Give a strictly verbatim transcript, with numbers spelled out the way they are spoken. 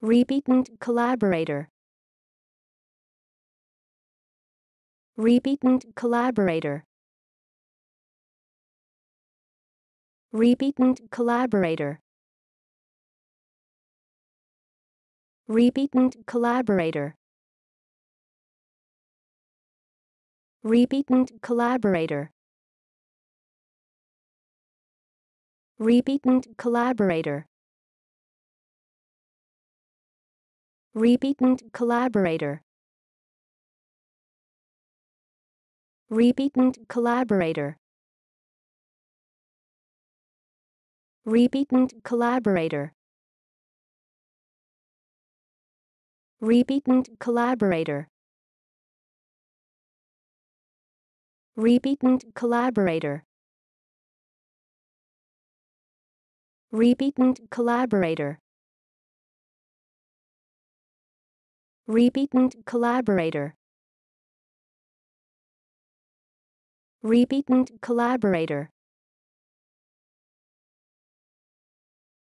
repetant collaborator, repetant collaborator, repetant collaborator, repetant collaborator, repetant collaborator, repetant collaborator, repetant collaborator, repetant collaborator, repetant collaborator, repetant collaborator, repetant collaborator, repetant collaborator, repetant collaborator, repetant collaborator,